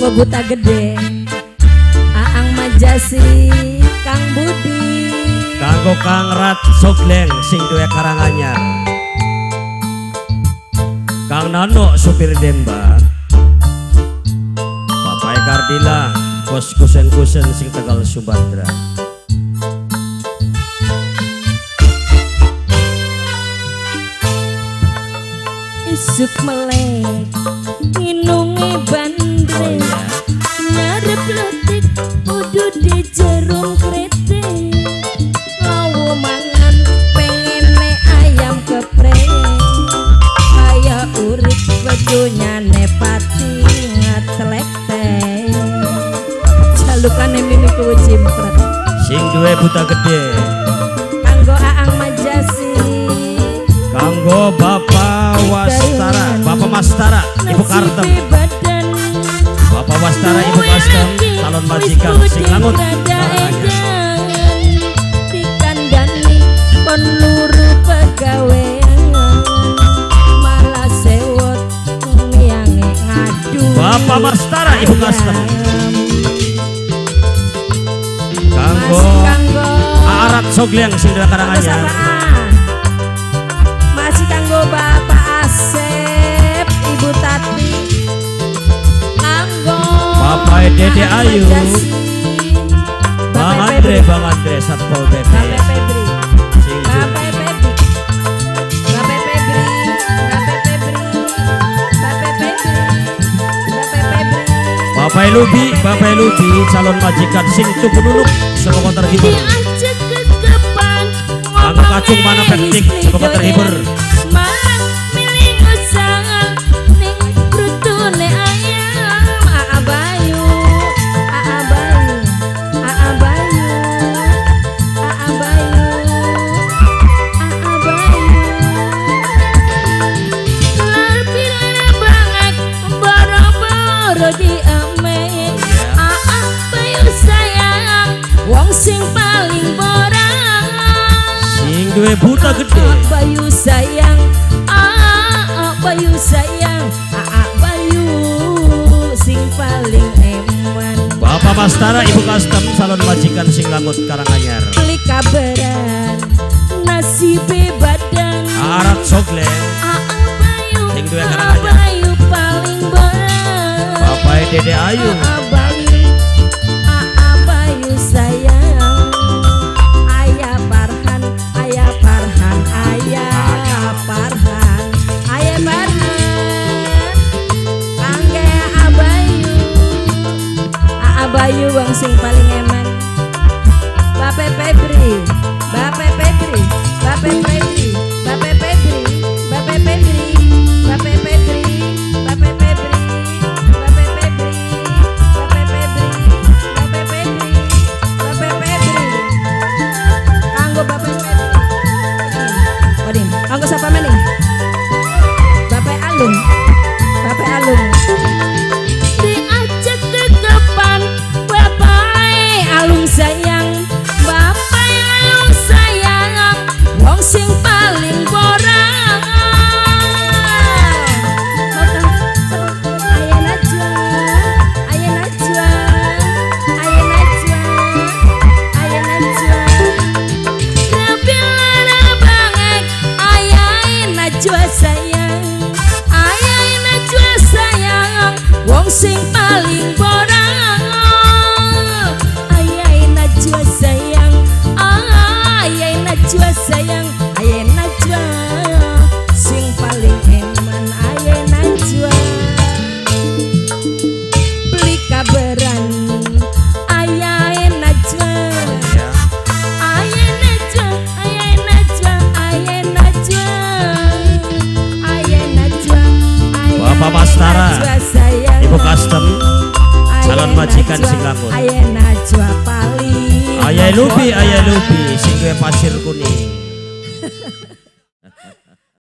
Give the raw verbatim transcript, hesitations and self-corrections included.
kanggo buta gede Aang Majasi Kang Budi kanggo Kang Rat Sogleng sing duwe Karanganyar Kang Nano supir Demba Bapak Kardila bos kusen-kusen sing Tegal Sumatera isuk melek nginungi bandre oh, iya. Ngarep letik udu di jerung krete lawu mangan pengene ayam geprek kaya urip bedunyane pati ngatlek teh jalukane mimi kuwi cimpret sing duwe buta gede kanggo Aang Majasi kanggo Bapak Wastara Bapak Mastara Ibu Kartem Bapak Wastara Ibu Kastem calon majikan sing langut Karanganyar dikandani pon luru pegawean malah sewot miyange ngadu Bapak Mastara Ibu Kastem kanggo Arat Sogleng sing duwe Karanganyar masih kanggo Bapak Asep Ibu Tati kanggo Bapak Dede Ayu Bang Bapak Andre Bang Andre Satpol P P Bapak Febri sing Bapak Febri Bapak Febri Bapak Febri Bapak Febri Bapak Febri Bapak Lubi Bapak Lubi calon majikan sing tuku nuluk semoga terhibur diajak ke depan kanggo kacung mana pektik semoga terhibur malah milih usaha ning rutune ayam Aa Bayu Aa Bayu Aa Bayu Aa Bayu Aa Bayu lar pilana banget boro-boro diemek Aa Bayu sayang wong sing paling borang sing duwe buta gede Bayu sayang Aa Bayu sayang Aa Bayu sing paling eman Bapak Mastara Ibu Kastem calon majikan sing langut Karanganyar beli kabaran nasibe badan Arat Sogleng Aa Bayu sing duwe Aa Karanganyar Bayu paling borang Bapak Dede Ayu Aa Bayu Aa Bayu sayang Ayah Farhan Ayah Farhan Ayah Farhan Ayah Farhan kangge Aa Bayu Aa Bayu wong sing paling eman Bapak Febri Bapak Febri Bapak Febri Bapak Febri Bapak Febri Bapak Febri Bapak Febri Bapak Febri Bapak Febri Bapak Febri Bapak Febri kanggo Bapak Febri Odin kanggo sapa meneh Bapak Alung Bapak Alung diajak ke depan Bapak Alung sayang Bapak Alung sayang wong sing paling borang Ayo Najwa Ayo Najwa Ayo Najwa Ayo Najwa Repilana banget Ayah Najwa sayang Ayah Najwa sayang wong sing paling borang Ayah Najwa sayang Ayah Najwa sayang Ayah Najwa sing paling eman Ayah Najwa beli kabaran Ayah Najwa Ayah Najwa Ayah Najwa Ayah Najwa Ayah Najwa Bapak Mastara Najwa sayang Ibu Kastem calon majikan sing langut Ayah Najwa paling Ayah Lubi Ayah Lubi sing duwe pasir kuning